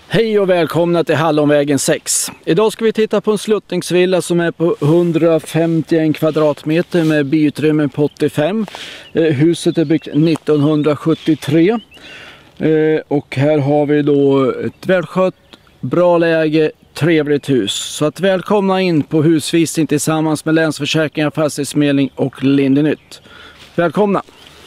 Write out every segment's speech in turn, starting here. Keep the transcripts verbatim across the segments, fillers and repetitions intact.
Hej och välkomna till Hallonvägen sex. Idag ska vi titta på en sluttningsvilla som är på hundrafemtioen kvadratmeter med byutrymme på åttiofem. Huset är byggt nittonhundrasjuttiotre. Och här har vi då ett välskött, bra läge, trevligt hus. Så att välkomna in på husvisning tillsammans med Länsförsäkringar, Fastighetsförmedling och Lindenytt. Välkomna!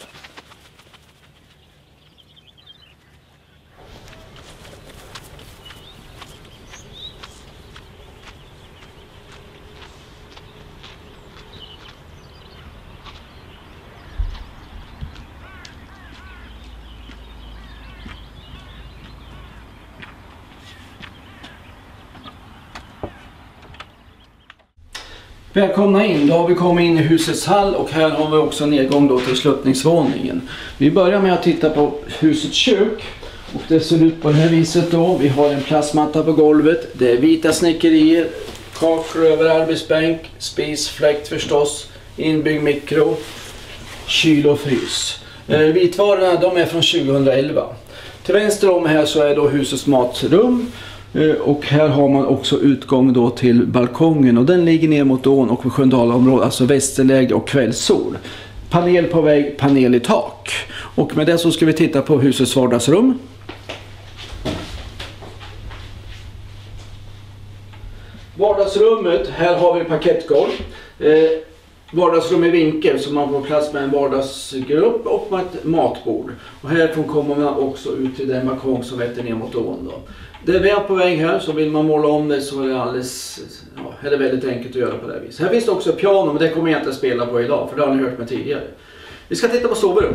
Välkomna in, då har vi kommit in i husets hall och här har vi också nedgång då till sluttningsvåningen. Vi börjar med att titta på husets kök och det ser ut på det här viset då. Vi har en plastmatta på golvet, det är vita snickerier, kakel över arbetsbänk, spis, fläkt förstås, inbyggd mikro, kyl och frys. Eh, vitvarorna de är från tjugohundraelva. Till vänster om här så är då husets matrum. Och här har man också utgång då till balkongen och den ligger ner mot ån och på Sköndalaområdet, alltså västerläge och kvällssol. Panel på vägg, panel i tak. Och med det så ska vi titta på husets vardagsrum. Vardagsrummet, här har vi parkettgolv. Eh, vardagsrum i vinkel så man får plats med en vardagsgrupp och med ett matbord. Och härifrån kommer man också ut till den balkong som vetter ner mot ån då. Det är väl på väg här, så vill man måla om det så är det alldeles, ja, är det väldigt enkelt att göra på det här viset. Här finns det också piano, men det kommer jag inte att spela på idag för det har ni hört mig tidigare. Vi ska titta på sovrum.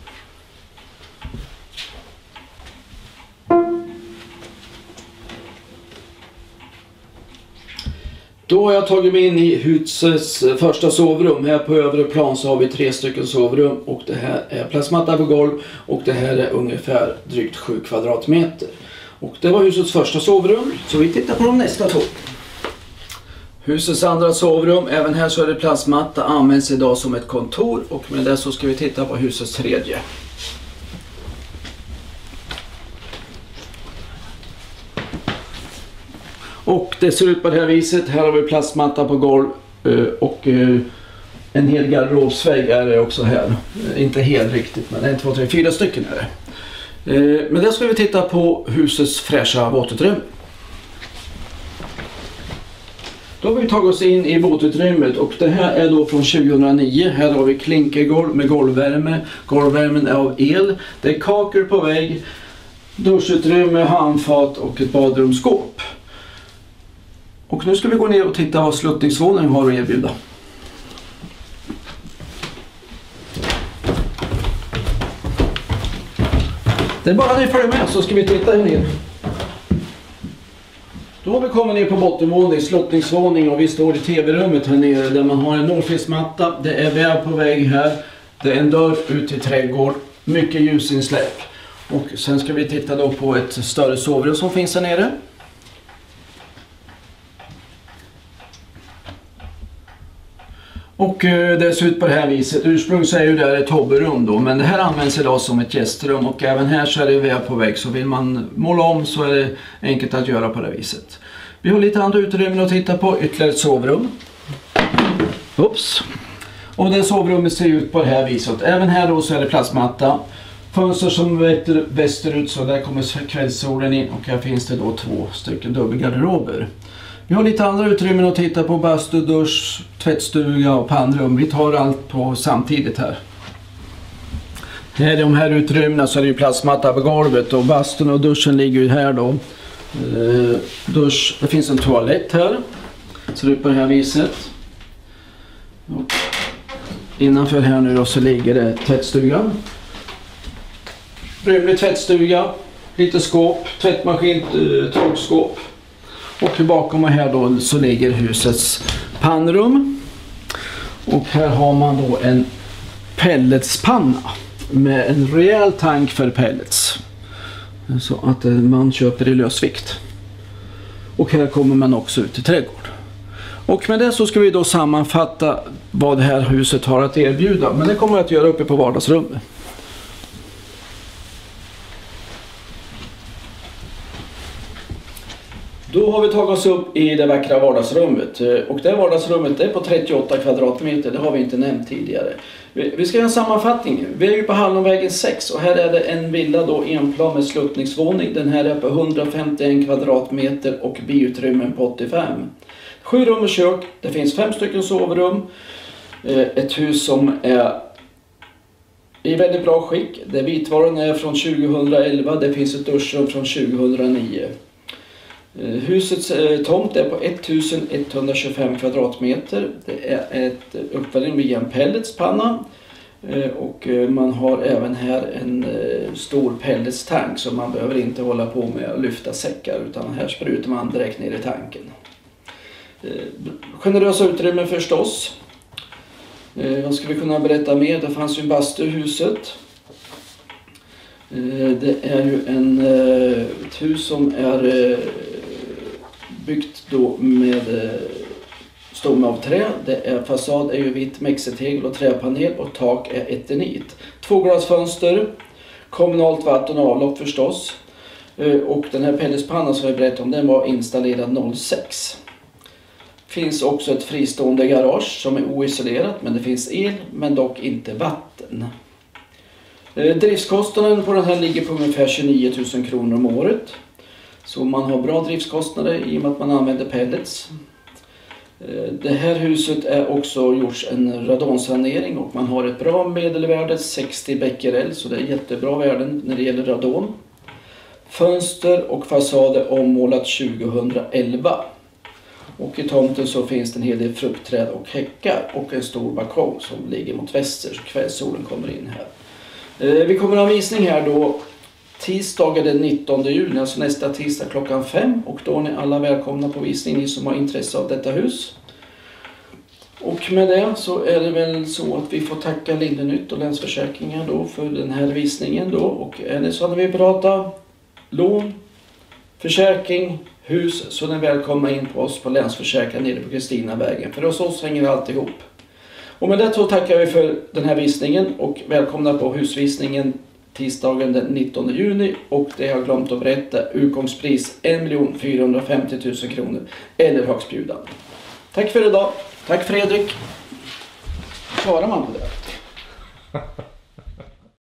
Då har jag tagit mig in i husets första sovrum. Här på övre plan så har vi tre stycken sovrum och det här är plastmatta på golv och det här är ungefär drygt sju kvadratmeter. Och det var husets första sovrum, så vi tittar på de nästa två. Husets andra sovrum, även här så är det plastmatta, används idag som ett kontor och med det så ska vi titta på husets tredje. Och det ser ut på det här viset, här har vi plastmatta på golv och en hel garderobsvägg är det också här. Inte helt riktigt, men en, två, tre, fyra stycken är det. Men där ska vi titta på husets fräscha våtutrymme. Då har vi tagit oss in i våtutrymmet och det här är då från tjugohundranio. Här har vi klinkergolv med golvvärme. Golvvärmen är av el. Det är kakel på vägg, duschutrymme, handfat och ett badrumsskåp. Och nu ska vi gå ner och titta vad sluttningsvåningen har att erbjuda. Det är bara ni följer med så ska vi titta här ner. Då har vi kommit ner på bottenvåning, sluttningsvåning och vi står i tv-rummet här nere där man har en norrfismatta. Det är väv på vägg här. Det är en dörr ut till trädgård. Mycket ljusinsläpp. Och sen ska vi titta då på ett större sovrum som finns här nere. Och det ser ut på det här viset. Ursprungligen så är ju det ett hobbyrum då, men det här används idag som ett gästrum och även här så är det väv på vägg, så vill man måla om så är det enkelt att göra på det viset. Vi har lite andra utrymmen att titta på, ytterligare ett sovrum. Oops. Och det sovrummet ser ut på det här viset. Även här då så är det plastmatta. Fönster som vetter västerut så där kommer kvällssolen in och här finns det då två stycken dubbelgarderober. Vi har lite andra utrymmen att titta på, bastu, dusch, tvättstuga och pannrum. Vi tar allt på samtidigt här. Här i de här utrymmena så är det ju plastmatta på golvet och bastun och duschen ligger ju här då. Eh, dusch, det finns en toalett här. Ser ut på det här viset. Och innanför här nu då så ligger det tvättstugan. Rymlig tvättstuga, lite skåp, tvättmaskin, eh, torkskåp. Och bakom mig här då så ligger husets pannrum. Och här har man då en pelletspanna med en rejäl tank för pellets. Så att man köper i lösvikt. Och här kommer man också ut i trädgård. Och med det så ska vi då sammanfatta vad det här huset har att erbjuda. Men det kommer jag att göra uppe på vardagsrummet. Då har vi tagit oss upp i det vackra vardagsrummet. Och det vardagsrummet är på trettioåtta kvadratmeter, det har vi inte nämnt tidigare. Vi ska göra en sammanfattning. Vi är ju på Hallonvägen sex och här är det en villa då, enplan med sluttningsvåning. Den här är på hundrafemtioen kvadratmeter och biutrymmen på åttiofem. Sju rum och kök, det finns fem stycken sovrum. Ett hus som är i väldigt bra skick. Det vitvaran är från tjugohundraelva, det finns ett duschrum från tjugohundranio. Husets tomt är på ettusenetthundratjugofem kvadratmeter. Det är ett uppvärmning via en pelletspanna. Och man har även här en stor pelletstank, så man behöver inte hålla på med att lyfta säckar, utan här sprutar man direkt ner i tanken. Generösa utrymmen förstås. Vad ska vi kunna berätta mer? Det fanns ju en bastu i huset. Det är ju en, ett hus som är byggt då med stomme av trä. Det är, fasad är ju vitt mexetegel och träpanel och tak är eternit. Tvåglasfönster, kommunalt vatten och avlopp förstås. Och den här pelletspannan som jag berättade om, den var installerad noll sex. Finns också ett fristående garage som är oisolerat, men det finns el men dock inte vatten. Driftskostnaden på den här ligger på ungefär tjugonio tusen kronor om året. Så man har bra driftskostnader i och med att man använder pellets. Det här huset är också gjorts en radonsanering och man har ett bra medelvärde, sextio becquerel, så det är jättebra värden när det gäller radon. Fönster och fasad är ommålat tjugohundraelva. Och i tomten så finns det en hel del fruktträd och häckar och en stor balkong som ligger mot väster så kvällssolen kommer in här. Vi kommer att ha visning här då tisdagen den nittonde juni, alltså nästa tisdag klockan fem, och då är ni alla välkomna på visning, ni som har intresse av detta hus. Och med det så är det väl så att vi får tacka Lindenytt och Länsförsäkringar då för den här visningen då, och är det så att vi pratar lån, försäkring, hus, så är ni välkomna in på oss på Länsförsäkringar nere på Kristinavägen, för hos oss hänger allt ihop. Och med det så tackar vi för den här visningen och välkomna på husvisningen tisdagen den nittonde juni, och det har jag glömt att berätta, utgångspris en miljon fyrahundrafemtio tusen kronor eller högstbjudande. Tack för idag. Tack Fredrik. Svarar man på det?